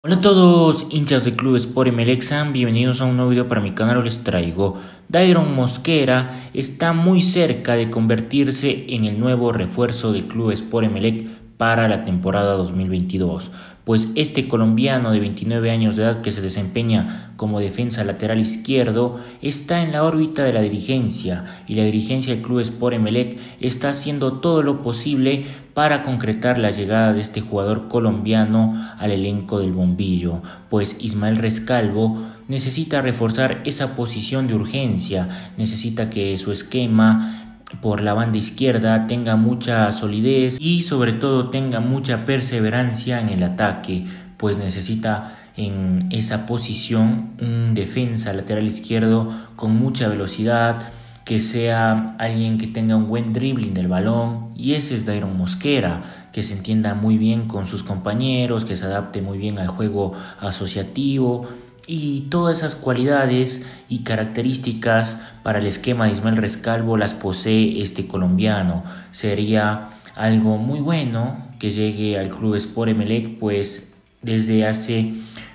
Hola a todos, hinchas de Club Sport Emelec, sean bienvenidos a un nuevo video para mi canal. Les traigo: Dairon Mosquera está muy cerca de convertirse en el nuevo refuerzo del Club Sport Emelec para la temporada 2022, pues este colombiano de 29 años de edad, que se desempeña como defensa lateral izquierdo, está en la órbita de la dirigencia, y la dirigencia del Club Sport Emelec está haciendo todo lo posible para concretar la llegada de este jugador colombiano al elenco del bombillo, pues Ismael Rescalvo necesita reforzar esa posición de urgencia, necesita que su esquema por la banda izquierda tenga mucha solidez y sobre todo tenga mucha perseverancia en el ataque, pues necesita en esa posición un defensa lateral izquierdo con mucha velocidad, que sea alguien que tenga un buen dribbling del balón, y ese es Dairon Mosquera, que se entienda muy bien con sus compañeros, que se adapte muy bien al juego asociativo. Y todas esas cualidades y características para el esquema de Ismael Rescalvo las posee este colombiano. Sería algo muy bueno que llegue al Club Sport Emelec, pues desde hace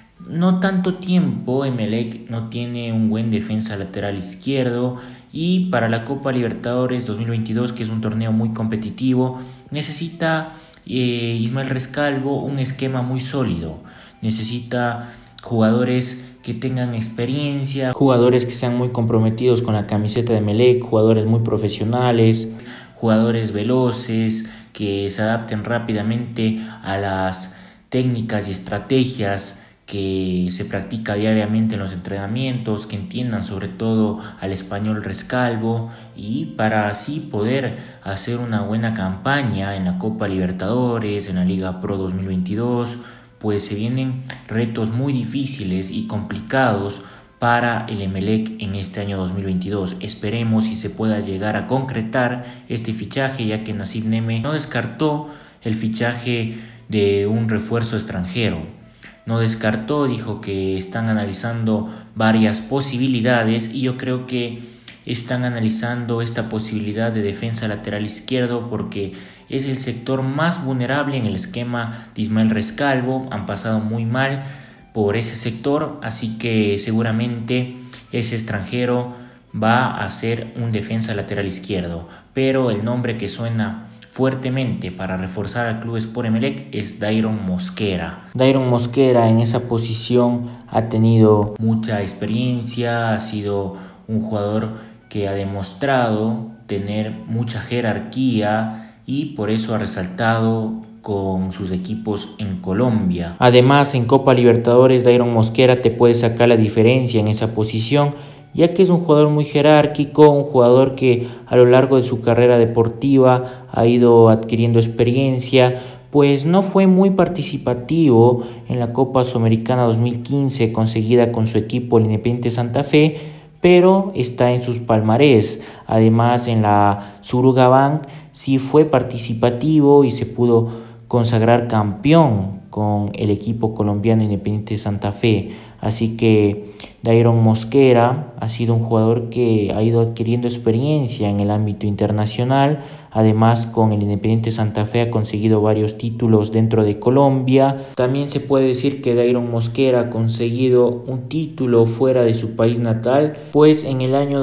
no tanto tiempo Emelec no tiene un buen defensa lateral izquierdo, y para la Copa Libertadores 2022, que es un torneo muy competitivo, necesita Ismael Rescalvo un esquema muy sólido. Necesita jugadores que tengan experiencia, jugadores que sean muy comprometidos con la camiseta de Emelec, jugadores muy profesionales, jugadores veloces, que se adapten rápidamente a las técnicas y estrategias que se practica diariamente en los entrenamientos, que entiendan sobre todo al español Rescalvo, y para así poder hacer una buena campaña en la Copa Libertadores, en la Liga Pro 2022, pues se vienen retos muy difíciles y complicados para el Emelec en este año 2022. Esperemos si se pueda llegar a concretar este fichaje, ya que Nasib Neme no descartó el fichaje de un refuerzo extranjero. No descartó, dijo que están analizando varias posibilidades, y yo creo que están analizando esta posibilidad de defensa lateral izquierdo porque es el sector más vulnerable en el esquema de Ismael Rescalvo. Han pasado muy mal por ese sector, así que seguramente ese extranjero va a ser un defensa lateral izquierdo, pero el nombre que suena fuertemente para reforzar al Club Sport Emelec es Dairon Mosquera. Dairon Mosquera en esa posición ha tenido mucha experiencia, ha sido un jugador que ha demostrado tener mucha jerarquía, y por eso ha resaltado con sus equipos en Colombia. Además, en Copa Libertadores, Dairon Mosquera te puede sacar la diferencia en esa posición, ya que es un jugador muy jerárquico, un jugador que a lo largo de su carrera deportiva ha ido adquiriendo experiencia, pues no fue muy participativo en la Copa Sudamericana 2015 conseguida con su equipo, el Independiente Santa Fe, pero está en sus palmarés. Además, en la Surugabank sí fue participativo y se pudo consagrar campeón con el equipo colombiano Independiente Santa Fe. Así que Dairon Mosquera ha sido un jugador que ha ido adquiriendo experiencia en el ámbito internacional. Además, con el Independiente Santa Fe ha conseguido varios títulos dentro de Colombia. También se puede decir que Dairon Mosquera ha conseguido un título fuera de su país natal, pues en el año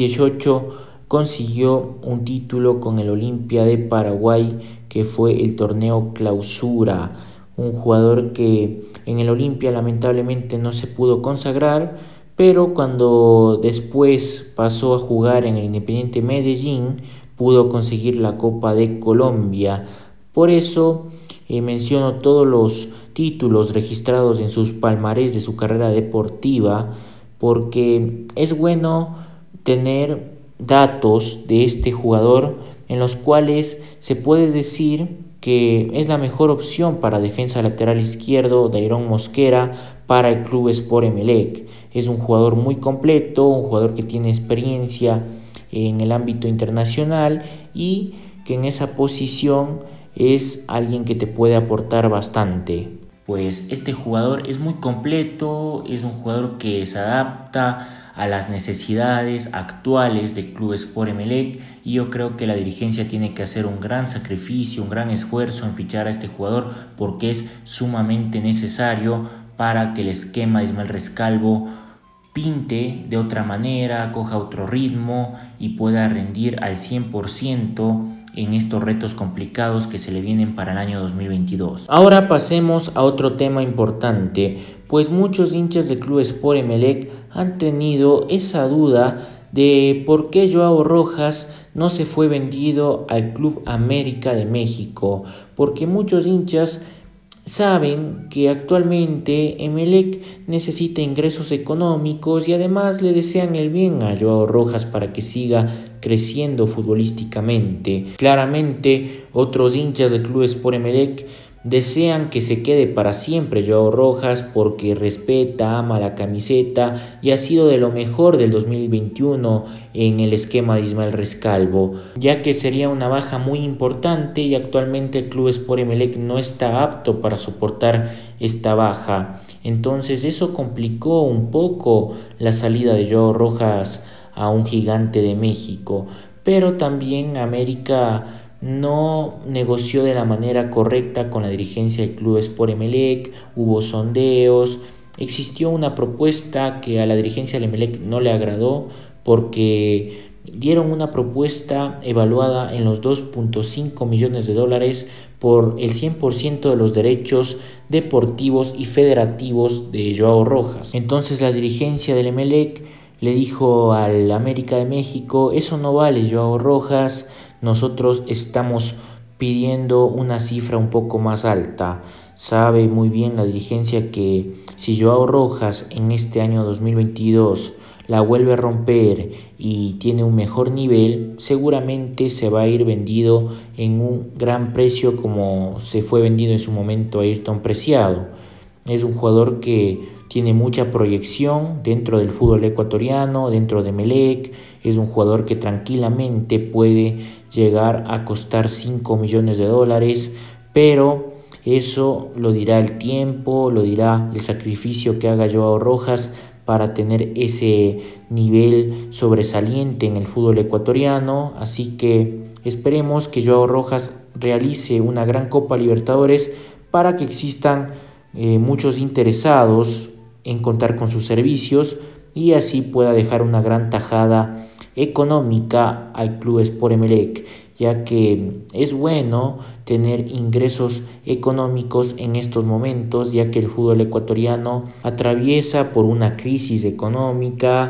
2018 consiguió un título con el Olimpia de Paraguay, que fue el torneo Clausura. Un jugador que en el Olimpia lamentablemente no se pudo consagrar, pero cuando después pasó a jugar en el Independiente Medellín pudo conseguir la Copa de Colombia. Por eso menciono todos los títulos registrados en sus palmarés de su carrera deportiva, porque es bueno tener datos de este jugador en los cuales se puede decir que es la mejor opción para defensa lateral izquierdo Dairon Mosquera para el Club Sport Emelec. Es un jugador muy completo, un jugador que tiene experiencia en el ámbito internacional, y que en esa posición es alguien que te puede aportar bastante. Pues este jugador es muy completo, es un jugador que se adapta a las necesidades actuales del Club Sport Emelec, y yo creo que la dirigencia tiene que hacer un gran sacrificio, un gran esfuerzo en fichar a este jugador, porque es sumamente necesario para que el esquema de Ismael Rescalvo pinte de otra manera, coja otro ritmo y pueda rendir al 100% en estos retos complicados que se le vienen para el año 2022. Ahora pasemos a otro tema importante, pues muchos hinchas del Club Sport Emelec han tenido esa duda de por qué Joao Rojas no se fue vendido al Club América de México, porque muchos hinchas saben que actualmente Emelec necesita ingresos económicos y además le desean el bien a Joao Rojas para que siga creciendo futbolísticamente. Claramente, otros hinchas del Club Sport Emelec desean que se quede para siempre Joao Rojas porque respeta, ama la camiseta y ha sido de lo mejor del 2021 en el esquema de Ismael Rescalvo, ya que sería una baja muy importante y actualmente el Club Sport Emelec no está apto para soportar esta baja. Entonces eso complicó un poco la salida de Joao Rojas a un gigante de México, pero también América no negoció de la manera correcta con la dirigencia del Club Sport Emelec, hubo sondeos, existió una propuesta que a la dirigencia del Emelec no le agradó porque dieron una propuesta evaluada en los 2.5 millones de dólares por el 100% de los derechos deportivos y federativos de Joao Rojas. Entonces la dirigencia del Emelec le dijo al América de México: eso no vale, Joao Rojas, nosotros estamos pidiendo una cifra un poco más alta. Sabe muy bien la dirigencia que si Joao Rojas en este año 2022 la vuelve a romper y tiene un mejor nivel, seguramente se va a ir vendido en un gran precio como se fue vendido en su momento a Ayrton Preciado. Es un jugador que tiene mucha proyección dentro del fútbol ecuatoriano, dentro de Emelec. Es un jugador que tranquilamente puede llegar a costar 5 millones de dólares, pero eso lo dirá el tiempo, lo dirá el sacrificio que haga Joao Rojas para tener ese nivel sobresaliente en el fútbol ecuatoriano. Así que esperemos que Joao Rojas realice una gran Copa Libertadores para que existan muchos interesados en contar con sus servicios y así pueda dejar una gran tajada económica al Club Sport Emelec, ya que es bueno tener ingresos económicos en estos momentos, ya que el fútbol ecuatoriano atraviesa por una crisis económica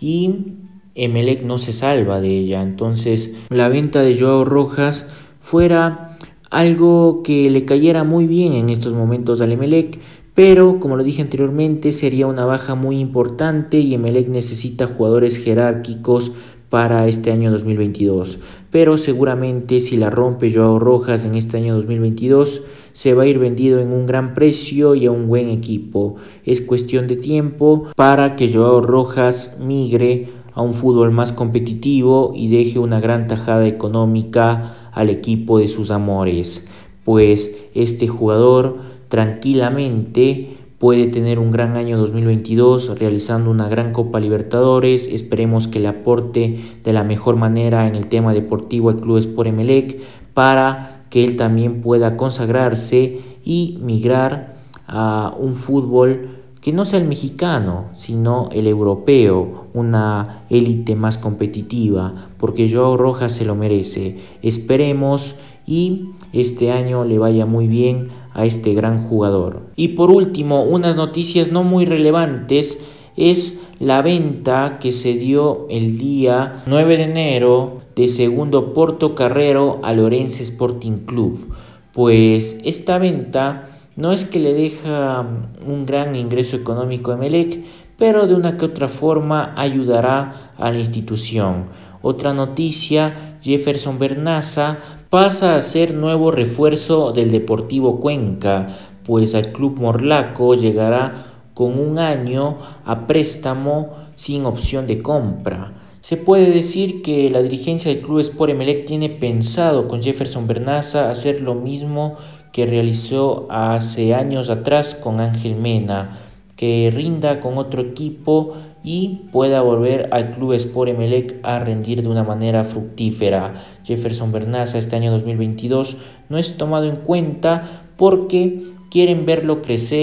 y Emelec no se salva de ella. Entonces la venta de Joao Rojas fuera algo que le cayera muy bien en estos momentos al Emelec, pero como lo dije anteriormente, sería una baja muy importante y Emelec necesita jugadores jerárquicos para este año 2022. Pero seguramente si la rompe Joao Rojas en este año 2022, se va a ir vendido en un gran precio y a un buen equipo. Es cuestión de tiempo para que Joao Rojas migre a un fútbol más competitivo y deje una gran tajada económica al equipo de sus amores, pues este jugador tranquilamente puede tener un gran año 2022 realizando una gran Copa Libertadores. Esperemos que le aporte de la mejor manera en el tema deportivo al Club Sport Emelec para que él también pueda consagrarse y migrar a un fútbol que no sea el mexicano, sino el europeo, una élite más competitiva, porque Joao Rojas se lo merece. Esperemos y este año le vaya muy bien a este gran jugador. Y por último, unas noticias no muy relevantes es la venta que se dio el día 9 de enero de Segundo Portocarrero a Orense Sporting Club. Pues esta venta no es que le deja un gran ingreso económico a Emelec, pero de una que otra forma ayudará a la institución. Otra noticia, Jefferson Bernaza pasa a ser nuevo refuerzo del Deportivo Cuenca, pues al club morlaco llegará con un año a préstamo sin opción de compra. Se puede decir que la dirigencia del Club Sport Emelec tiene pensado con Jefferson Bernaza hacer lo mismo que realizó hace años atrás con Ángel Mena, que rinda con otro equipo y pueda volver al Club Sport Emelec a rendir de una manera fructífera. Jefferson Bernaza este año 2022 no es tomado en cuenta porque quieren verlo crecer,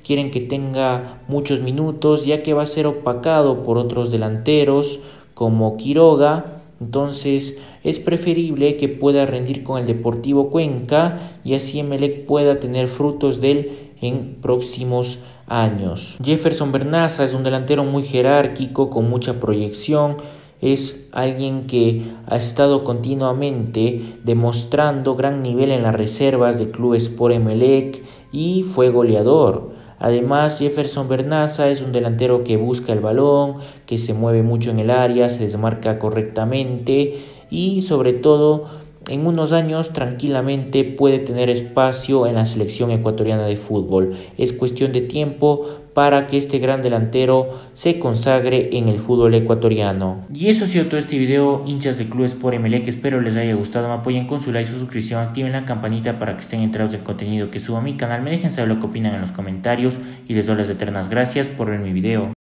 quieren que tenga muchos minutos, ya que va a ser opacado por otros delanteros como Quiroga. Entonces es preferible que pueda rendir con el Deportivo Cuenca y así Emelec pueda tener frutos de él en próximos años. Jefferson Bernaza es un delantero muy jerárquico, con mucha proyección. Es alguien que ha estado continuamente demostrando gran nivel en las reservas del Club Sport Emelec y fue goleador. Además, Jefferson Bernaza es un delantero que busca el balón, que se mueve mucho en el área, se desmarca correctamente y sobre todo en unos años tranquilamente puede tener espacio en la selección ecuatoriana de fútbol. Es cuestión de tiempo para que este gran delantero se consagre en el fútbol ecuatoriano. Y eso ha sido todo este video, hinchas del Club Sport Emelec. Espero les haya gustado. Me apoyen con su like, su suscripción, activen la campanita para que estén enterados del contenido que subo a mi canal. Me dejen saber lo que opinan en los comentarios y les doy las eternas gracias por ver mi video.